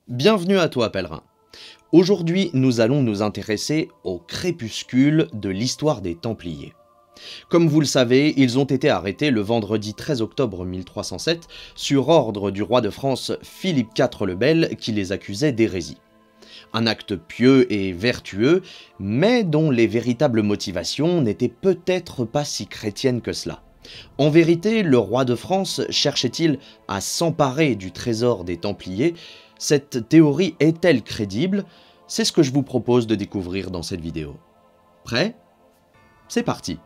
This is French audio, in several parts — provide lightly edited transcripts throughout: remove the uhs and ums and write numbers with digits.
Bienvenue à toi, pèlerin. Aujourd'hui, nous allons nous intéresser au crépuscule de l'histoire des Templiers. Comme vous le savez, ils ont été arrêtés le vendredi 13 octobre 1307 sur ordre du roi de France Philippe IV le Bel qui les accusait d'hérésie. Un acte pieux et vertueux, mais dont les véritables motivations n'étaient peut-être pas si chrétiennes que cela. En vérité, le roi de France cherchait-il à s'emparer du trésor des Templiers? Cette théorie est-elle crédible? C'est ce que je vous propose de découvrir dans cette vidéo. Prêt? C'est parti!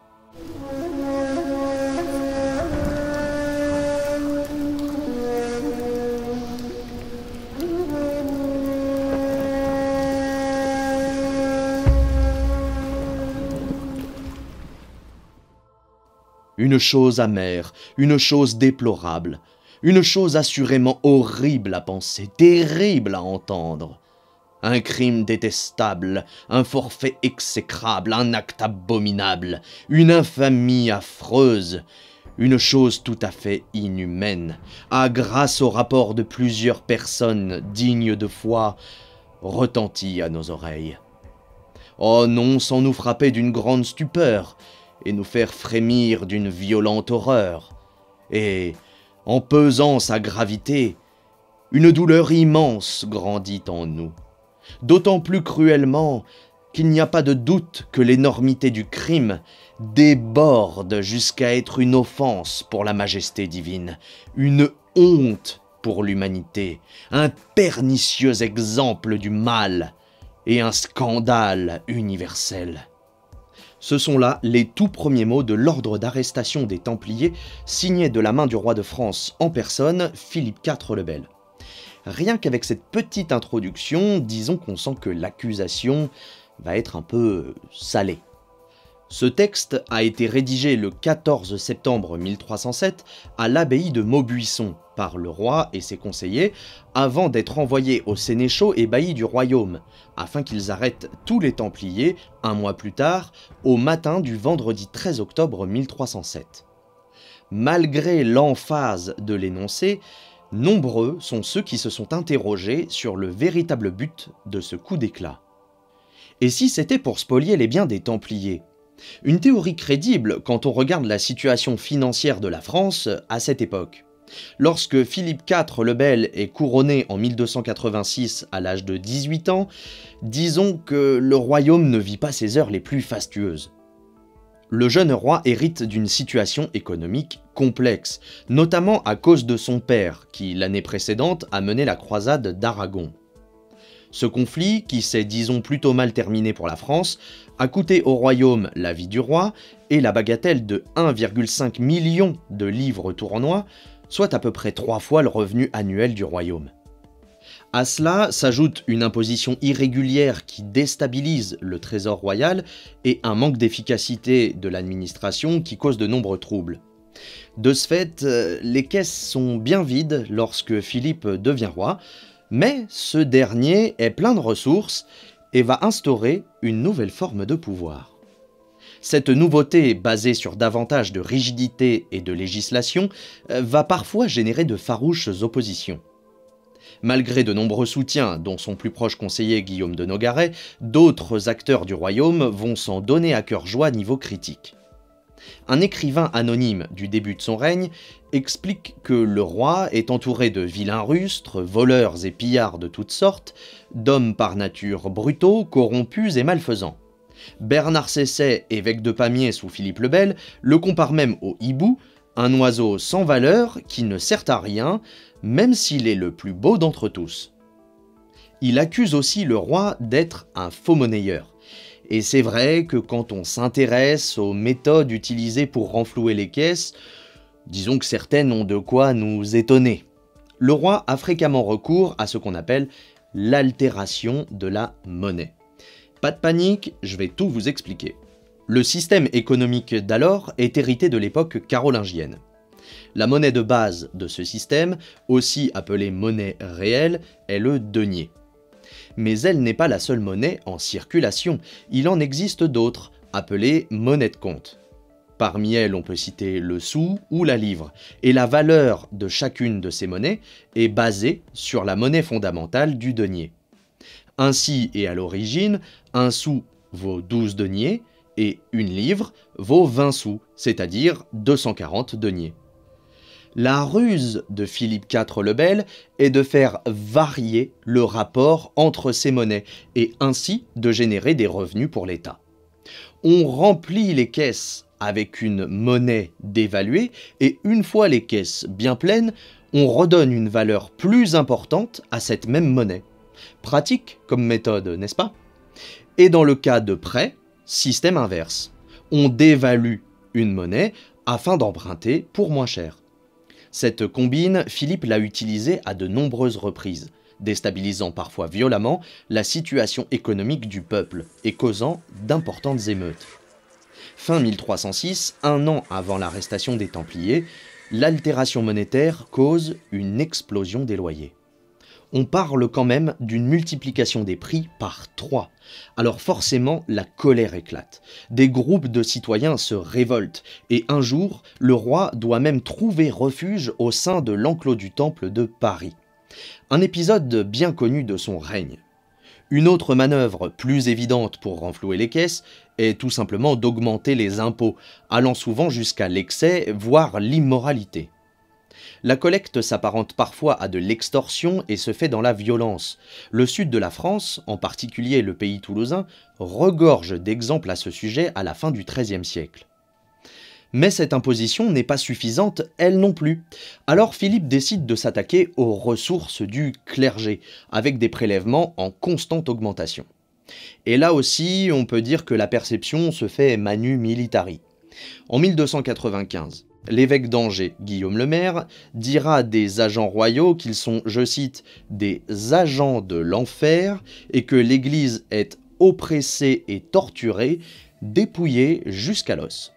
Une chose amère, une chose déplorable, une chose assurément horrible à penser, terrible à entendre. Un crime détestable, un forfait exécrable, un acte abominable, une infamie affreuse, une chose tout à fait inhumaine, grâce au rapport de plusieurs personnes dignes de foi, retentit à nos oreilles. Oh non, sans nous frapper d'une grande stupeur, et nous faire frémir d'une violente horreur, et, en pesant sa gravité, une douleur immense grandit en nous, d'autant plus cruellement qu'il n'y a pas de doute que l'énormité du crime déborde jusqu'à être une offense pour la majesté divine, une honte pour l'humanité, un pernicieux exemple du mal et un scandale universel. Ce sont là les tout premiers mots de l'ordre d'arrestation des Templiers, signé de la main du roi de France en personne, Philippe IV le Bel. Rien qu'avec cette petite introduction, disons qu'on sent que l'accusation va être un peu salée. Ce texte a été rédigé le 14 septembre 1307 à l'abbaye de Maubuisson par le roi et ses conseillers avant d'être envoyé aux sénéchaux et baillis du royaume afin qu'ils arrêtent tous les Templiers un mois plus tard au matin du vendredi 13 octobre 1307. Malgré l'emphase de l'énoncé, nombreux sont ceux qui se sont interrogés sur le véritable but de ce coup d'éclat. Et si c'était pour spolier les biens des Templiers? Une théorie crédible quand on regarde la situation financière de la France à cette époque. Lorsque Philippe IV le Bel est couronné en 1286 à l'âge de 18 ans, disons que le royaume ne vit pas ses heures les plus fastueuses. Le jeune roi hérite d'une situation économique complexe, notamment à cause de son père, qui l'année précédente a mené la croisade d'Aragon. Ce conflit, qui s'est disons plutôt mal terminé pour la France, a coûté au royaume la vie du roi et la bagatelle de 1,5 million de livres tournois, soit à peu près 3 fois le revenu annuel du royaume. À cela s'ajoute une imposition irrégulière qui déstabilise le trésor royal et un manque d'efficacité de l'administration qui cause de nombreux troubles. De ce fait, les caisses sont bien vides lorsque Philippe devient roi, mais ce dernier est plein de ressources et va instaurer une nouvelle forme de pouvoir. Cette nouveauté, basée sur davantage de rigidité et de législation, va parfois générer de farouches oppositions. Malgré de nombreux soutiens, dont son plus proche conseiller Guillaume de Nogaret, d'autres acteurs du royaume vont s'en donner à cœur joie niveau critique. Un écrivain anonyme du début de son règne explique que le roi est entouré de vilains rustres, voleurs et pillards de toutes sortes, d'hommes par nature brutaux, corrompus et malfaisants. Bernard Cesset, évêque de Pamiers sous Philippe le Bel, le compare même au hibou, un oiseau sans valeur qui ne sert à rien, même s'il est le plus beau d'entre tous. Il accuse aussi le roi d'être un faux monnayeur. Et c'est vrai que quand on s'intéresse aux méthodes utilisées pour renflouer les caisses, disons que certaines ont de quoi nous étonner. Le roi a fréquemment recours à ce qu'on appelle l'altération de la monnaie. Pas de panique, je vais tout vous expliquer. Le système économique d'alors est hérité de l'époque carolingienne. La monnaie de base de ce système, aussi appelée monnaie réelle, est le denier. Mais elle n'est pas la seule monnaie en circulation, il en existe d'autres, appelées monnaies de compte. Parmi elles, on peut citer le sou ou la livre, et la valeur de chacune de ces monnaies est basée sur la monnaie fondamentale du denier. Ainsi, et à l'origine, un sou vaut 12 deniers et une livre vaut 20 sous, c'est-à-dire 240 deniers. La ruse de Philippe IV le Bel est de faire varier le rapport entre ces monnaies et ainsi de générer des revenus pour l'État. On remplit les caisses avec une monnaie dévaluée et une fois les caisses bien pleines, on redonne une valeur plus importante à cette même monnaie. Pratique comme méthode, n'est-ce pas? Et dans le cas de prêt, système inverse. On dévalue une monnaie afin d'emprunter pour moins cher. Cette combine, Philippe l'a utilisée à de nombreuses reprises, déstabilisant parfois violemment la situation économique du peuple et causant d'importantes émeutes. Fin 1306, un an avant l'arrestation des Templiers, l'altération monétaire cause une explosion des loyers. On parle quand même d'une multiplication des prix par 3. Alors forcément, la colère éclate. Des groupes de citoyens se révoltent et un jour, le roi doit même trouver refuge au sein de l'enclos du Temple de Paris. Un épisode bien connu de son règne. Une autre manœuvre plus évidente pour renflouer les caisses est tout simplement d'augmenter les impôts, allant souvent jusqu'à l'excès, voire l'immoralité. La collecte s'apparente parfois à de l'extorsion et se fait dans la violence. Le sud de la France, en particulier le pays toulousain, regorge d'exemples à ce sujet à la fin du XIIIe siècle. Mais cette imposition n'est pas suffisante, elle non plus. Alors Philippe décide de s'attaquer aux ressources du clergé, avec des prélèvements en constante augmentation. Et là aussi, on peut dire que la perception se fait manu militari. En 1295, l'évêque d'Angers, Guillaume le Maire, dira des agents royaux qu'ils sont, je cite, « des agents de l'enfer » et que l'Église est oppressée et torturée, dépouillée jusqu'à l'os.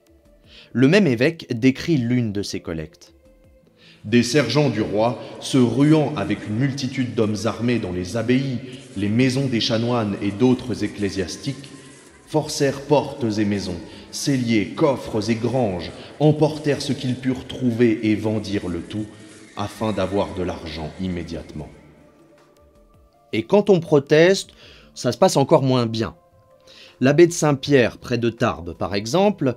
Le même évêque décrit l'une de ces collectes. Des sergents du roi, se ruant avec une multitude d'hommes armés dans les abbayes, les maisons des chanoines et d'autres ecclésiastiques, forcèrent portes et maisons, celliers, coffres et granges, emportèrent ce qu'ils purent trouver et vendirent le tout, afin d'avoir de l'argent immédiatement. Et quand on proteste, ça se passe encore moins bien. L'abbé de Saint-Pierre, près de Tarbes par exemple,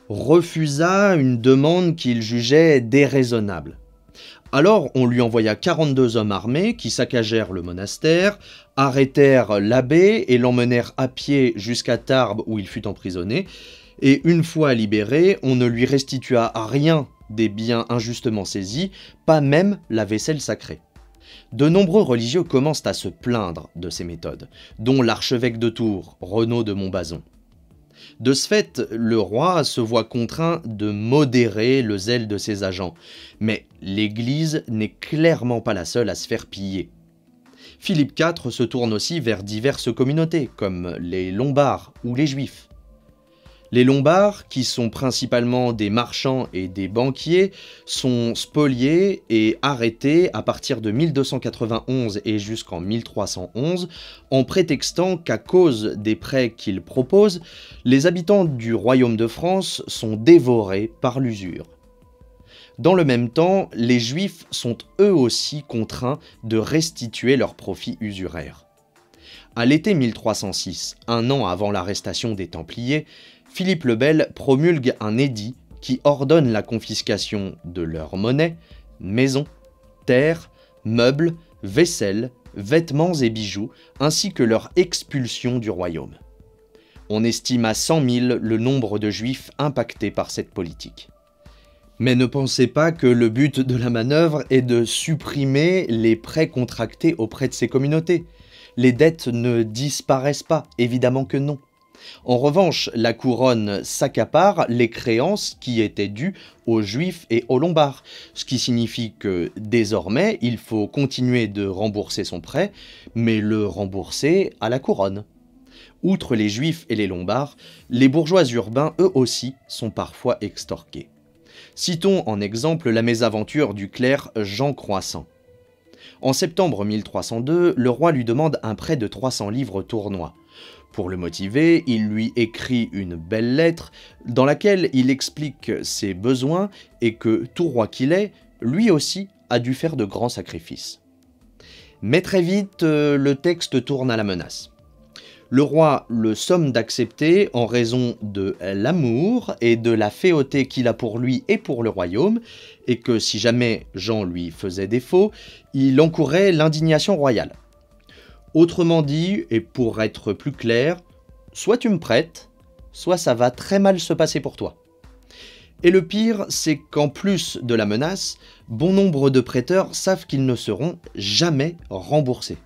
refusa une demande qu'il jugeait déraisonnable. Alors on lui envoya 42 hommes armés qui saccagèrent le monastère, arrêtèrent l'abbé et l'emmenèrent à pied jusqu'à Tarbes où il fut emprisonné, et une fois libéré, on ne lui restitua rien des biens injustement saisis, pas même la vaisselle sacrée. De nombreux religieux commencent à se plaindre de ces méthodes, dont l'archevêque de Tours, Renaud de Montbazon. De ce fait, le roi se voit contraint de modérer le zèle de ses agents, mais l'Église n'est clairement pas la seule à se faire piller. Philippe IV se tourne aussi vers diverses communautés, comme les Lombards ou les Juifs. Les Lombards, qui sont principalement des marchands et des banquiers, sont spoliés et arrêtés à partir de 1291 et jusqu'en 1311, en prétextant qu'à cause des prêts qu'ils proposent, les habitants du royaume de France sont dévorés par l'usure. Dans le même temps, les Juifs sont eux aussi contraints de restituer leurs profits usuraires. À l'été 1306, un an avant l'arrestation des Templiers, Philippe le Bel promulgue un édit qui ordonne la confiscation de leurs monnaies, maisons, terres, meubles, vaisselle, vêtements et bijoux, ainsi que leur expulsion du royaume. On estime à 100 000 le nombre de Juifs impactés par cette politique. Mais ne pensez pas que le but de la manœuvre est de supprimer les prêts contractés auprès de ces communautés. Les dettes ne disparaissent pas, évidemment que non. En revanche, la couronne s'accapare les créances qui étaient dues aux Juifs et aux Lombards, ce qui signifie que désormais, il faut continuer de rembourser son prêt, mais le rembourser à la couronne. Outre les Juifs et les Lombards, les bourgeois urbains eux aussi sont parfois extorqués. Citons en exemple la mésaventure du clerc Jean Croissant. En septembre 1302, le roi lui demande un prêt de 300 livres tournois. Pour le motiver, il lui écrit une belle lettre dans laquelle il explique ses besoins et que, tout roi qu'il est, lui aussi a dû faire de grands sacrifices. Mais très vite, le texte tourne à la menace. Le roi le somme d'accepter en raison de l'amour et de la féauté qu'il a pour lui et pour le royaume, et que si jamais Jean lui faisait défaut, il encourait l'indignation royale. Autrement dit, et pour être plus clair, soit tu me prêtes, soit ça va très mal se passer pour toi. Et le pire, c'est qu'en plus de la menace, bon nombre de prêteurs savent qu'ils ne seront jamais remboursés.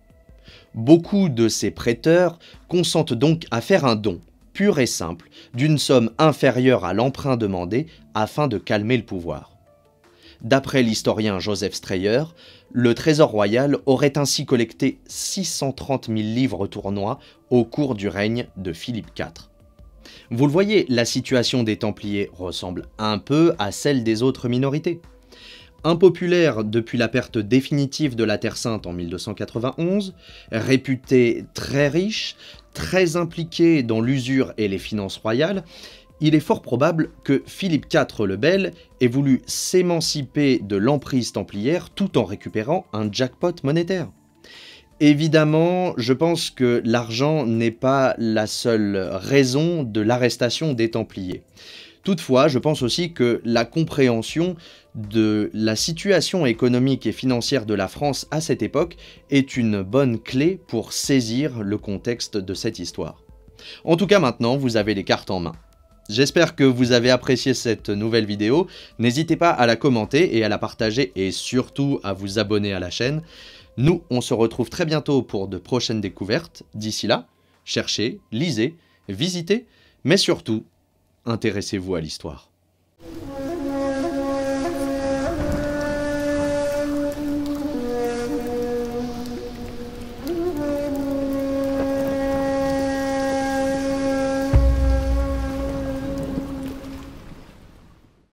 Beaucoup de ces prêteurs consentent donc à faire un don, pur et simple, d'une somme inférieure à l'emprunt demandé afin de calmer le pouvoir. D'après l'historien Joseph Strayer, le trésor royal aurait ainsi collecté 630 000 livres tournois au cours du règne de Philippe IV. Vous le voyez, la situation des Templiers ressemble un peu à celle des autres minorités. Impopulaire depuis la perte définitive de la Terre Sainte en 1291, réputé très riche, très impliqué dans l'usure et les finances royales, il est fort probable que Philippe IV le Bel ait voulu s'émanciper de l'emprise templière tout en récupérant un jackpot monétaire. Évidemment, je pense que l'argent n'est pas la seule raison de l'arrestation des Templiers. Toutefois, je pense aussi que la compréhension de la situation économique et financière de la France à cette époque est une bonne clé pour saisir le contexte de cette histoire. En tout cas, maintenant, vous avez les cartes en main. J'espère que vous avez apprécié cette nouvelle vidéo. N'hésitez pas à la commenter et à la partager et surtout à vous abonner à la chaîne. Nous, on se retrouve très bientôt pour de prochaines découvertes. D'ici là, cherchez, lisez, visitez, mais surtout, intéressez-vous à l'histoire.